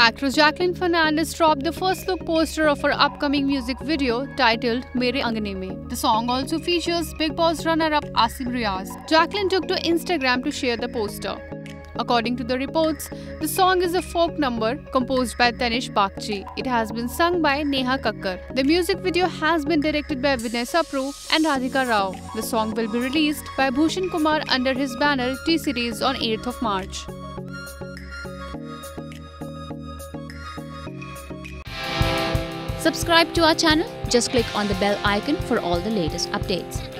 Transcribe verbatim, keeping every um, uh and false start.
Actress Jacqueline Fernandez dropped the first look poster of her upcoming music video titled Mere Angane Mein. The song also features Bigg Boss runner-up Asim Riaz. Jacqueline took to Instagram to share the poster. According to the reports, the song is a folk number composed by Tanish Bagchi. It has been sung by Neha Kakkar. The music video has been directed by Vinay Sapru and Radhika Rao. The song will be released by Bhushan Kumar under his banner T-Series on eighth of March. Subscribe to our channel. Just click on the bell icon for all the latest updates.